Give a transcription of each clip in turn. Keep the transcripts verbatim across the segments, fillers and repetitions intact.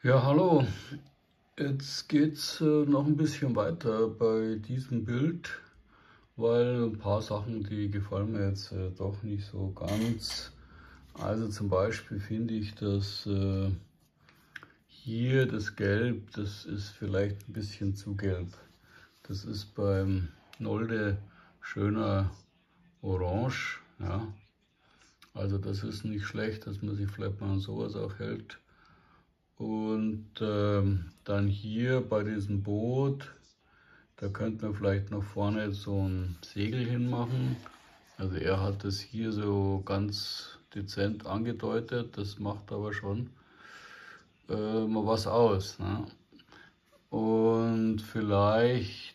Ja, hallo. Jetzt geht's äh, noch ein bisschen weiter bei diesem Bild, weil ein paar Sachen, die gefallen mir jetzt äh, doch nicht so ganz. Also zum Beispiel finde ich, dass äh, hier das Gelb, das ist vielleicht ein bisschen zu gelb. Das ist beim Nolde schöner Orange, ja. Also das ist nicht schlecht, dass man sich vielleicht mal an sowas auch hält. Und ähm, dann hier bei diesem Boot, da könnte man vielleicht noch vorne so ein Segel hinmachen. Also er hat das hier so ganz dezent angedeutet, das macht aber schon äh, mal was aus. Ne? Und vielleicht,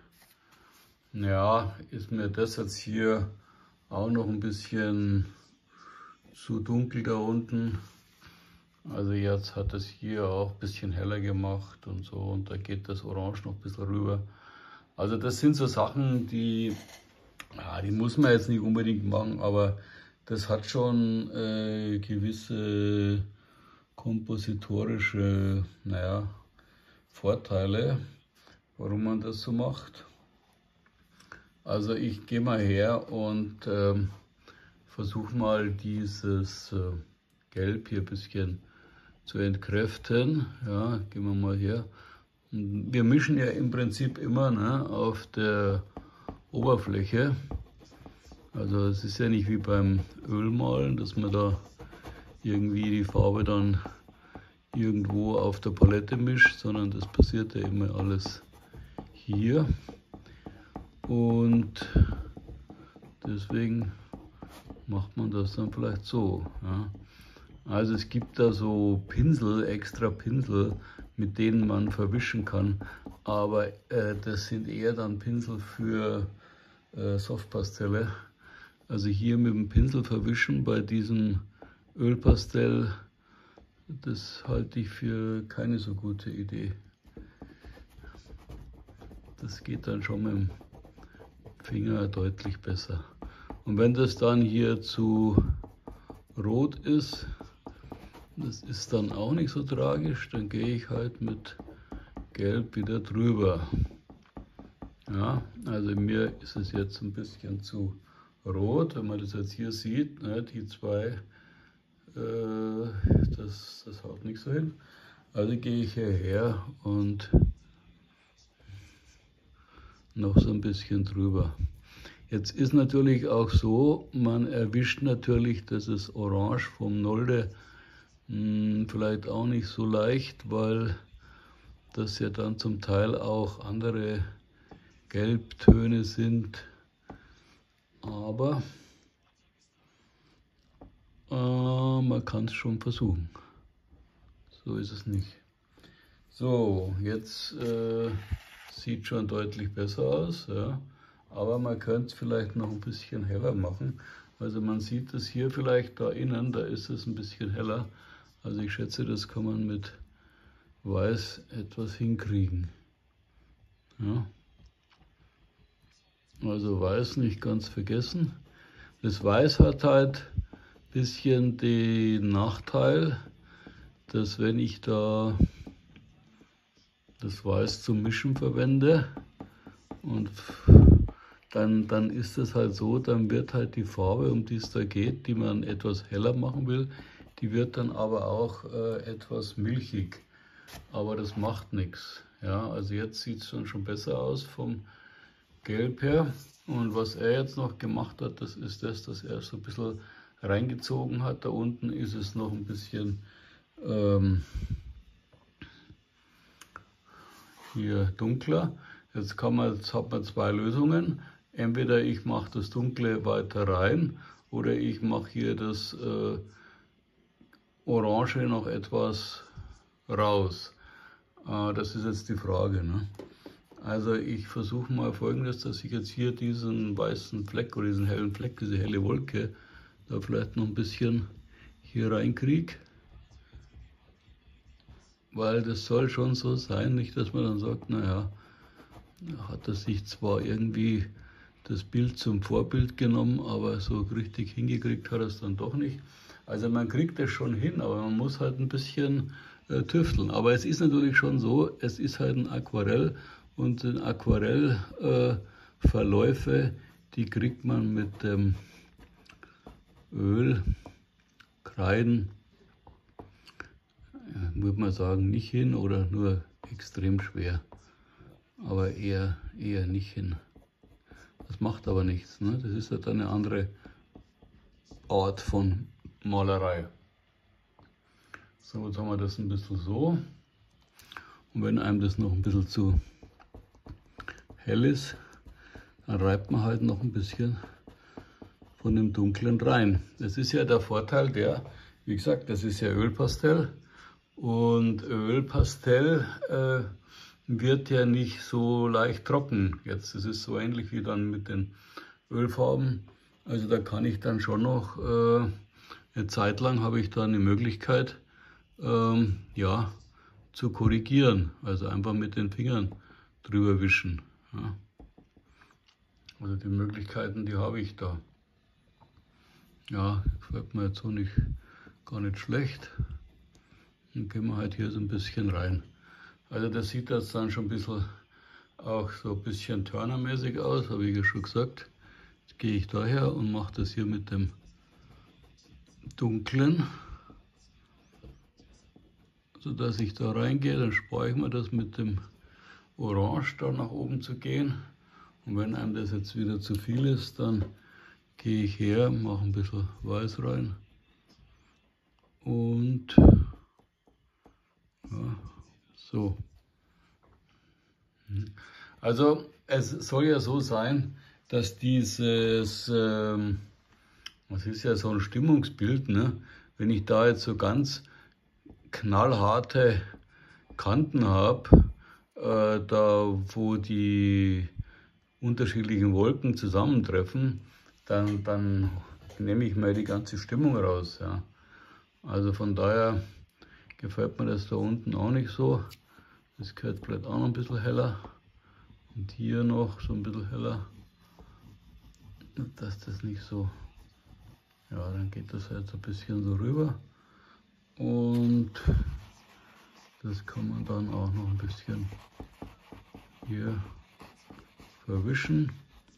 ja, ist mir das jetzt hier auch noch ein bisschen zu dunkel da unten. Also jetzt hat es hier auch ein bisschen heller gemacht und so, und da geht das Orange noch ein bisschen rüber. Also das sind so Sachen, die, ja, die muss man jetzt nicht unbedingt machen, aber das hat schon äh, gewisse kompositorische, naja, Vorteile, warum man das so macht. Also ich gehe mal her und ähm, versuche mal dieses äh, Gelb hier ein bisschen zu entkräften. Ja, gehen wir mal her. Und wir mischen ja im Prinzip immer, ne, auf der Oberfläche. Also es ist ja nicht wie beim Ölmalen, dass man da irgendwie die Farbe dann irgendwo auf der Palette mischt, sondern das passiert ja immer alles hier. Und deswegen macht man das dann vielleicht so. Ja. Also es gibt da so Pinsel, extra Pinsel, mit denen man verwischen kann, aber äh, das sind eher dann Pinsel für äh, Softpastelle. Also hier mit dem Pinsel verwischen bei diesem Ölpastell, das halte ich für keine so gute Idee. Das geht dann schon mit dem Finger deutlich besser. Und wenn das dann hier zu rot ist, das ist dann auch nicht so tragisch, dann gehe ich halt mit Gelb wieder drüber. Ja, also mir ist es jetzt ein bisschen zu rot, wenn man das jetzt hier sieht, ne, die zwei, äh, das, das haut nicht so hin. Also gehe ich hierher und noch so ein bisschen drüber. Jetzt ist natürlich auch so, man erwischt natürlich das Orange vom Nolde hm, vielleicht auch nicht so leicht, weil das ja dann zum Teil auch andere Gelbtöne sind. Aber äh, man kann es schon versuchen. So ist es nicht. So, jetzt äh, sieht schon deutlich besser aus, ja. Aber man könnte es vielleicht noch ein bisschen heller machen. Also man sieht es hier vielleicht da innen, da ist es ein bisschen heller. Also ich schätze, das kann man mit Weiß etwas hinkriegen. Ja. Also Weiß nicht ganz vergessen. Das Weiß hat halt ein bisschen den Nachteil, dass wenn ich da das Weiß zum Mischen verwende und dann, dann ist es halt so, dann wird halt die Farbe, um die es da geht, die man etwas heller machen will, die wird dann aber auch äh, etwas milchig. Aber das macht nichts. Ja, also jetzt sieht es schon, schon besser aus vom Gelb her. Und was er jetzt noch gemacht hat, das ist das, dass er so ein bisschen reingezogen hat. Da unten ist es noch ein bisschen ähm, hier dunkler. Jetzt, kann man, jetzt hat man zwei Lösungen. Entweder ich mache das Dunkle weiter rein oder ich mache hier das äh, Orange noch etwas raus. Äh, das ist jetzt die Frage. Ne? Also ich versuche mal Folgendes, dass ich jetzt hier diesen weißen Fleck oder diesen hellen Fleck, diese helle Wolke, da vielleicht noch ein bisschen hier reinkriege. Weil das soll schon so sein, nicht dass man dann sagt, naja, hat er sich zwar irgendwie das Bild zum Vorbild genommen, aber so richtig hingekriegt hat er es dann doch nicht. Also man kriegt das schon hin, aber man muss halt ein bisschen äh, tüfteln. Aber es ist natürlich schon so, es ist halt ein Aquarell und ein Aquarellverläufe, äh, die kriegt man mit dem Öl, Kreiden, äh, würde man sagen, nicht hin oder nur extrem schwer. Aber eher, eher nicht hin. Das macht aber nichts, ne? Das ist halt eine andere Art von Malerei. So, jetzt haben wir das ein bisschen so. Und wenn einem das noch ein bisschen zu hell ist, dann reibt man halt noch ein bisschen von dem Dunklen rein. Das ist ja der Vorteil der, wie gesagt, das ist ja Ölpastell. Und Ölpastell äh, wird ja nicht so leicht trocken. Jetzt ist es so ähnlich wie dann mit den Ölfarben. Also da kann ich dann schon noch, äh, eine Zeit lang habe ich dann die Möglichkeit, ähm, ja, zu korrigieren. Also einfach mit den Fingern drüber wischen. Ja. Also die Möglichkeiten, die habe ich da. Ja, gefällt mir jetzt so nicht, gar nicht schlecht. Dann gehen wir halt hier so ein bisschen rein. Also das sieht jetzt dann schon ein bisschen, auch so ein bisschen Turner-mäßig aus, habe ich ja schon gesagt. Jetzt gehe ich daher und mache das hier mit dem Dunklen, sodass ich da reingehe. Dann spare ich mir das mit dem Orange da nach oben zu gehen. Und wenn einem das jetzt wieder zu viel ist, dann gehe ich her, mache ein bisschen Weiß rein und ja, so. Also es soll ja so sein, dass dieses, ähm, das ist ja so ein Stimmungsbild, ne? Wenn ich da jetzt so ganz knallharte Kanten habe, äh, da wo die unterschiedlichen Wolken zusammentreffen, dann, dann nehme ich mal die ganze Stimmung raus. Ja. Also von daher gefällt mir das da unten auch nicht so. Das gehört vielleicht auch noch ein bisschen heller. Und hier noch so ein bisschen heller. Dass das nicht so, ja, dann geht das jetzt ein bisschen so rüber. Und das kann man dann auch noch ein bisschen hier verwischen.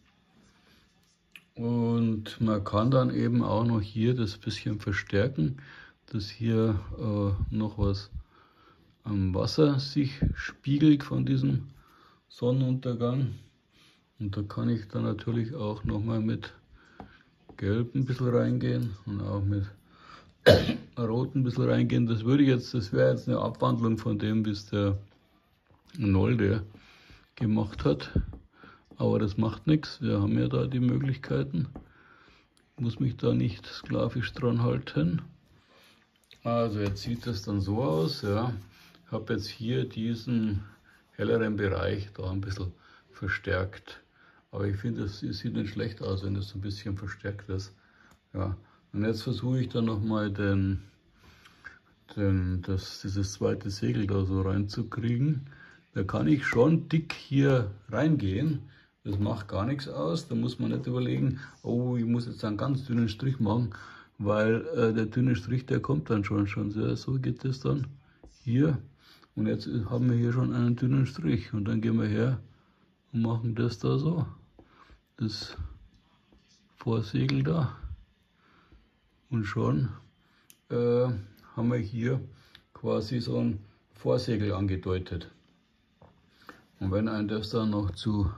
Und man kann dann eben auch noch hier das bisschen verstärken, dass hier äh, noch was am Wasser sich spiegelt von diesem Sonnenuntergang. Und da kann ich dann natürlich auch nochmal mit Gelb ein bisschen reingehen und auch mit Rot ein bisschen reingehen. Das würde jetzt, das wäre jetzt eine Abwandlung von dem, wie es der Nolde gemacht hat. Aber das macht nichts, wir haben ja da die Möglichkeiten. Ich muss mich da nicht sklavisch dran halten. Also jetzt sieht das dann so aus, ja. Ich habe jetzt hier diesen helleren Bereich da ein bisschen verstärkt. Aber ich finde, es sieht nicht schlecht aus, wenn das ein bisschen verstärkt ist. Ja. Und jetzt versuche ich dann nochmal den, den, das, dieses zweite Segel da so reinzukriegen. Da kann ich schon dick hier reingehen. Das macht gar nichts aus. Da muss man nicht überlegen, oh, ich muss jetzt einen ganz dünnen Strich machen, weil äh, der dünne Strich, der kommt dann schon. schon so, so geht das dann hier. Und jetzt haben wir hier schon einen dünnen Strich. Und dann gehen wir her und machen das da so. Das Vorsegel da. Und schon äh, haben wir hier quasi so ein Vorsegel angedeutet. Und wenn ein das dann noch zu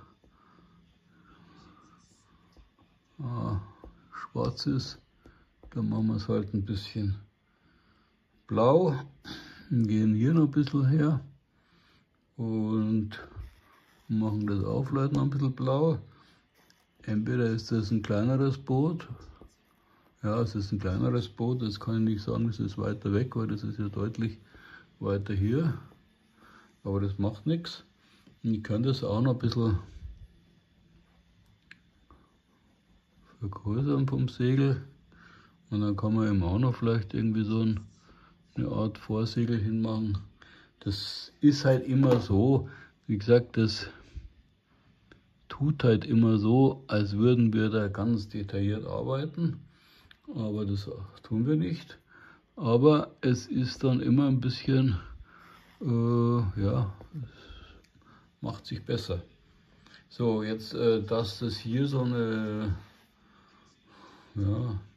äh, schwarz ist, dann machen wir es halt ein bisschen blau und gehen hier noch ein bisschen her und machen das Aufleiten noch ein bisschen blau. Entweder ist das ein kleineres Boot, ja, es ist ein kleineres Boot, das kann ich nicht sagen, es ist weiter weg, weil das ist ja deutlich weiter hier, aber das macht nichts. Ich kann das auch noch ein bisschen vergrößern vom Segel und dann kann man eben auch noch vielleicht irgendwie so ein, eine Art Vorsegel hinmachen. Das ist halt immer so, wie gesagt, das tut halt immer so, als würden wir da ganz detailliert arbeiten. aber das tun wir nicht. Aber es ist dann immer ein bisschen, äh, ja, es macht sich besser. So, jetzt, äh, dass das hier so eine, ja,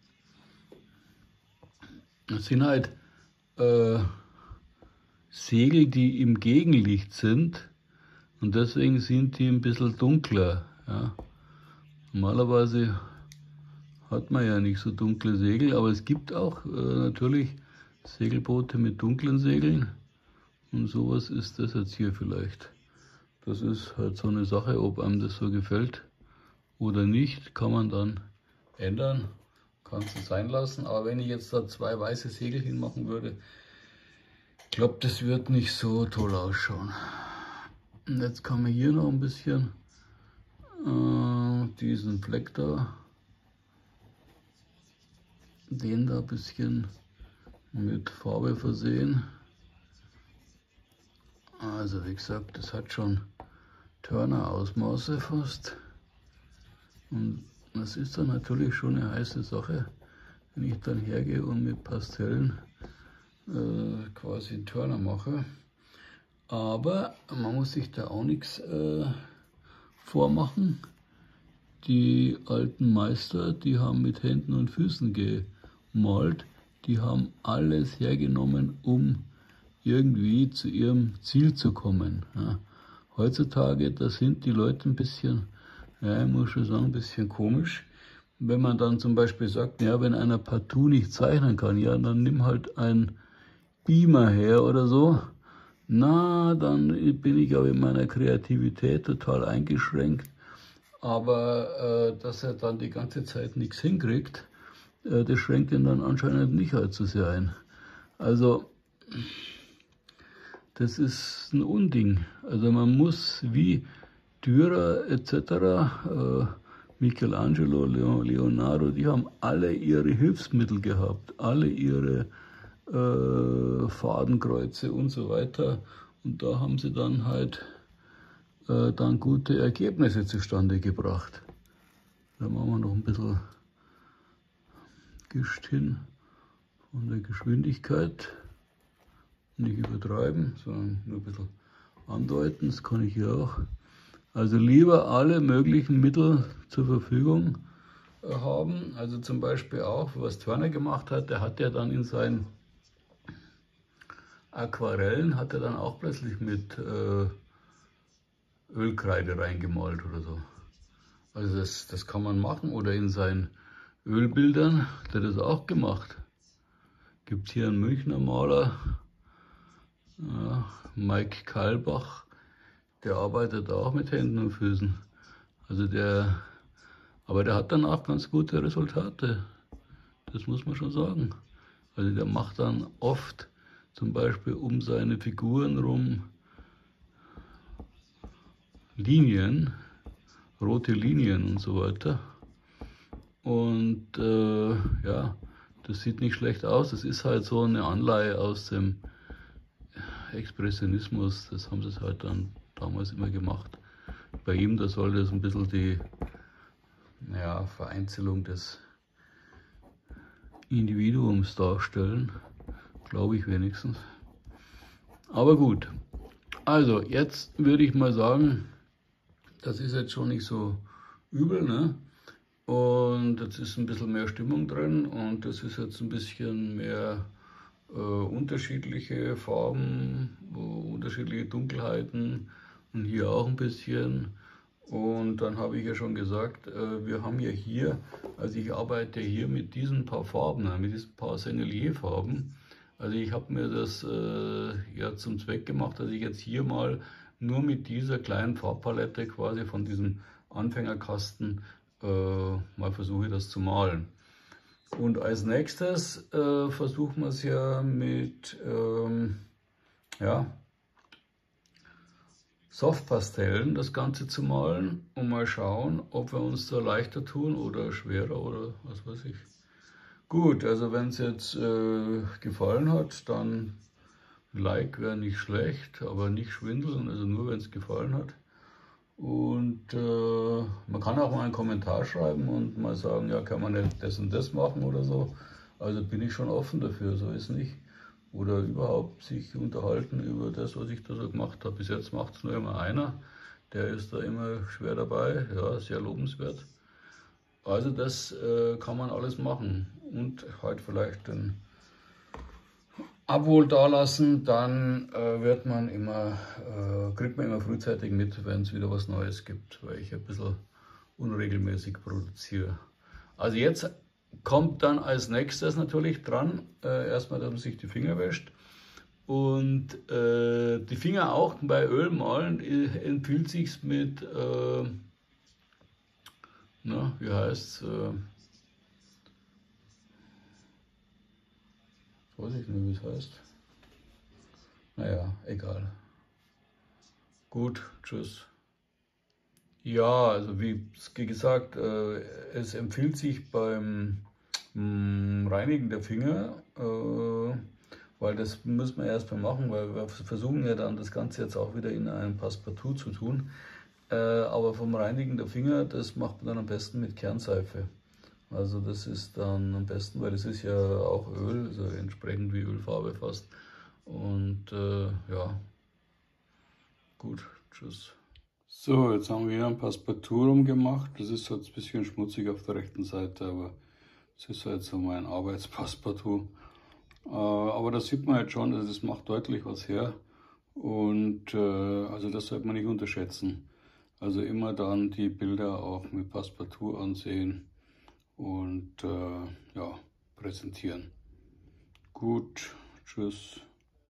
das sind halt äh, Segel, die im Gegenlicht sind und deswegen sind die ein bisschen dunkler. Ja. Normalerweise hat man ja nicht so dunkle Segel, aber es gibt auch äh, natürlich Segelboote mit dunklen Segeln und sowas ist das jetzt hier vielleicht. Das ist halt so eine Sache, ob einem das so gefällt oder nicht, kann man dann ändern, kann es sein lassen. Aber wenn ich jetzt da zwei weiße Segel hinmachen würde, ich glaube, das wird nicht so toll ausschauen. Und jetzt kann man hier noch ein bisschen äh, diesen Fleck da, den da ein bisschen mit Farbe versehen. Also wie gesagt, das hat schon Turner-Ausmaße fast. Und das ist dann natürlich schon eine heiße Sache, wenn ich dann hergehe und mit Pastellen äh, quasi einen Turner mache. Aber man muss sich da auch nichts äh, vormachen. Die alten Meister, die haben mit Händen und Füßen gemalt. Die haben alles hergenommen, um irgendwie zu ihrem Ziel zu kommen. Ja. Heutzutage, da sind die Leute ein bisschen, ja, ich muss schon sagen, ein bisschen komisch. Wenn man dann zum Beispiel sagt, ja, wenn einer partout nicht zeichnen kann, ja, dann nimm halt einen Beamer her oder so. Na, dann bin ich aber in meiner Kreativität total eingeschränkt. Aber äh, dass er dann die ganze Zeit nichts hinkriegt, äh, das schränkt ihn dann anscheinend nicht allzu sehr ein. Also, das ist ein Unding. Also man muss wie Dürer et cetera, äh, Michelangelo, Leonardo, die haben alle ihre Hilfsmittel gehabt, alle ihre äh, Fadenkreuze und so weiter. Und da haben sie dann halt äh, dann gute Ergebnisse zustande gebracht. Da machen wir noch ein bisschen Gischt hin von der Geschwindigkeit. Nicht übertreiben, sondern nur ein bisschen andeuten, das kann ich hier auch. Also lieber alle möglichen Mittel zur Verfügung haben. Also zum Beispiel auch, was Turner gemacht hat, der hat ja dann in seinen Aquarellen, hat er dann auch plötzlich mit äh, Ölkreide reingemalt oder so. Also das, das kann man machen. Oder in seinen Ölbildern, der hat das auch gemacht. Gibt hier einen Münchner Maler, ja, Mike Kalbach, der arbeitet auch mit Händen und Füßen. Also der, aber der hat dann auch ganz gute Resultate. Das muss man schon sagen. Also der macht dann oft zum Beispiel um seine Figuren rum Linien, rote Linien und so weiter. Und äh, ja, das sieht nicht schlecht aus. Das ist halt so eine Anleihe aus dem Expressionismus. Das haben sie halt dann damals immer gemacht. Bei ihm, da soll das ein bisschen die, naja, Vereinzelung des Individuums darstellen. Glaube ich wenigstens. Aber gut. Also, jetzt würde ich mal sagen, das ist jetzt schon nicht so übel, ne? Und jetzt ist ein bisschen mehr Stimmung drin und das ist jetzt ein bisschen mehr äh, unterschiedliche Farben, unterschiedliche Dunkelheiten und hier auch ein bisschen. Und dann habe ich ja schon gesagt, äh, wir haben ja hier, also ich arbeite hier mit diesen paar Farben, mit diesen paar Sennelier-Farben. Also ich habe mir das äh, ja zum Zweck gemacht, dass ich jetzt hier mal nur mit dieser kleinen Farbpalette quasi von diesem Anfängerkasten äh, mal versuche, das zu malen. Und als nächstes äh, versuchen wir es ja mit ähm, ja, Softpastellen das Ganze zu malen und mal schauen, ob wir uns da leichter tun oder schwerer oder was weiß ich. Gut, also wenn es jetzt äh, gefallen hat, dann Like wäre nicht schlecht, aber nicht schwindeln, also nur wenn es gefallen hat. Und äh, man kann auch mal einen Kommentar schreiben und mal sagen, ja, kann man nicht das und das machen oder so. Also bin ich schon offen dafür, so ist nicht. Oder überhaupt sich unterhalten über das, was ich da so gemacht habe. Bis jetzt macht es nur immer einer. Der ist da immer schwer dabei, ja, sehr lobenswert. Also das äh, kann man alles machen. Und halt vielleicht den Abo dalassen, dann äh, wird man immer, äh, kriegt man immer frühzeitig mit, wenn es wieder was Neues gibt, weil ich ein bisschen unregelmäßig produziere. Also jetzt kommt dann als nächstes natürlich dran, äh, erstmal, dass man sich die Finger wäscht. Und äh, die Finger auch bei Ölmalen empfiehlt sich mit, äh, na, wie heißt es, äh, weiß ich nicht, wie es heißt. Naja, egal. Gut, tschüss. Ja, also wie gesagt, äh, es empfiehlt sich beim mh, Reinigen der Finger, äh, weil das müssen wir erstmal machen, weil wir versuchen ja dann das Ganze jetzt auch wieder in ein Passepartout zu tun. Äh, aber vom Reinigen der Finger, das macht man dann am besten mit Kernseife. Also das ist dann am besten, weil das ist ja auch Öl, also entsprechend wie Ölfarbe fast. Und äh, ja, gut, tschüss. So, jetzt haben wir hier ein Passepartout rumgemacht. Das ist jetzt ein bisschen schmutzig auf der rechten Seite, aber es ist halt so mein Arbeitspassepartout. Äh, aber das sieht man jetzt schon, also das macht deutlich was her. Und äh, also das sollte man nicht unterschätzen. Also immer dann die Bilder auch mit Passepartout ansehen und äh, ja, präsentieren. Gut, tschüss.